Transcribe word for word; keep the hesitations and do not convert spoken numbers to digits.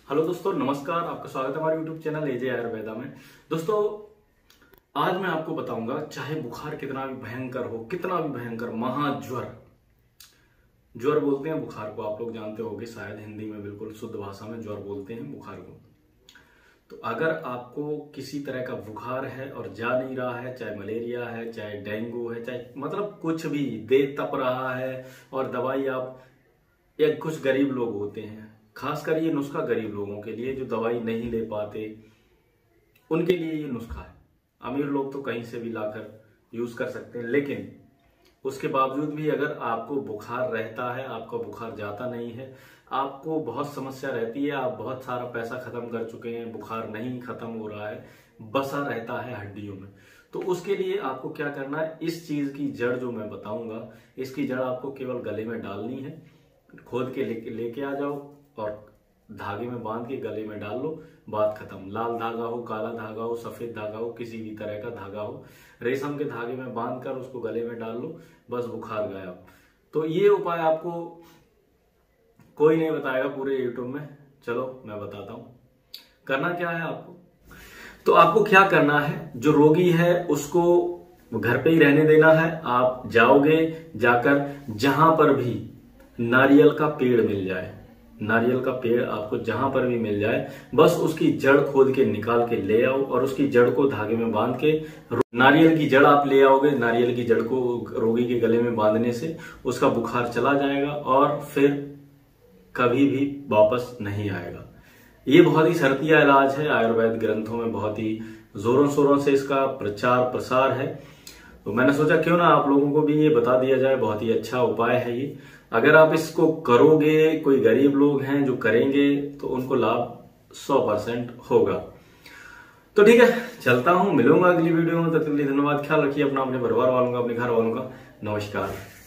Hello दोस्तों, नमस्कार। आपका स्वागत है हमारे यूट्यूब चैनल एजे आयुर्वेदा में। दोस्तों, आज मैं आपको बताऊंगा, चाहे बुखार कितना भी भयंकर हो, कितना भी भयंकर, महाज्वर, ज्वर बोलते हैं बुखार को, आप लोग जानते होंगे शायद, हिंदी में बिल्कुल शुद्ध भाषा में ज्वर बोलते हैं बुखार को। तो अगर आपको किसी तरह का बुखार है और जा नहीं रहा है, चाहे मलेरिया है, चाहे डेंगू है, चाहे मतलब कुछ भी दे तप रहा है और दवाई आप, या कुछ गरीब लोग होते हैं, खासकर ये नुस्खा गरीब लोगों के लिए जो दवाई नहीं ले पाते, उनके लिए ये नुस्खा है। अमीर लोग तो कहीं से भी लाकर यूज कर सकते हैं, लेकिन उसके बावजूद भी अगर आपको बुखार रहता है, आपका बुखार जाता नहीं है, आपको बहुत समस्या रहती है, आप बहुत सारा पैसा खत्म कर चुके हैं, बुखार नहीं खत्म हो रहा है, बसा रहता है हड्डियों में, तो उसके लिए आपको क्या करना है, इस चीज की जड़ जो मैं बताऊंगा, इसकी जड़ आपको केवल गले में डालनी है। खोद के लेके लेके आ जाओ और धागे में बांध के गले में डाल लो, बात खत्म। लाल धागा हो, काला धागा हो, सफेद धागा हो, किसी भी तरह का धागा हो, रेशम के धागे में बांध कर उसको गले में डाल लो, बस बुखार गायब। तो ये उपाय आपको कोई नहीं बताएगा पूरे यूट्यूब में। चलो मैं बताता हूं करना क्या है आपको। तो आपको क्या करना है, जो रोगी है उसको घर पे ही रहने देना है। आप जाओगे, जाकर जहां पर भी नारियल का पेड़ मिल जाए, नारियल का पेड़ आपको जहां पर भी मिल जाए, बस उसकी जड़ खोद के निकाल के ले आओ और उसकी जड़ को धागे में बांध के, नारियल की जड़ आप ले आओगे, नारियल की जड़ को रोगी के गले में बांधने से उसका बुखार चला जाएगा और फिर कभी भी वापस नहीं आएगा। ये बहुत ही शर्तिया इलाज है, आयुर्वेद ग्रंथों में बहुत ही जोरों शोरों से इसका प्रचार प्रसार है। तो मैंने सोचा क्यों ना आप लोगों को भी ये बता दिया जाए, बहुत ही अच्छा उपाय है ये। अगर आप इसको करोगे, कोई गरीब लोग हैं जो करेंगे, तो उनको लाभ सौ परसेंट होगा। तो ठीक है, चलता हूं, मिलूंगा अगली वीडियो में। तब तक के लिए धन्यवाद, ख्याल रखिए अपना, अपने परिवार वालों का, अपने घर वालों का। नमस्कार।